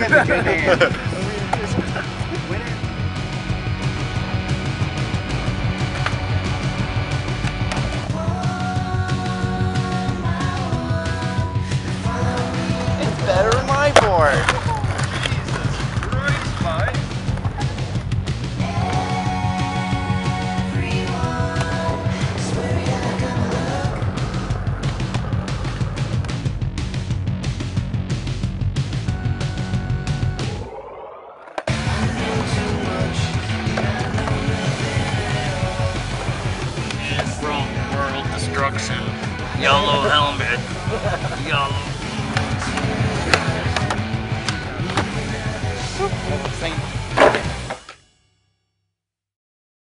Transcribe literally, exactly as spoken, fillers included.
in the good hands. It's better than my board. Jesus Christ, Mike. From world destruction. Yellow helmet. Yellow. Saint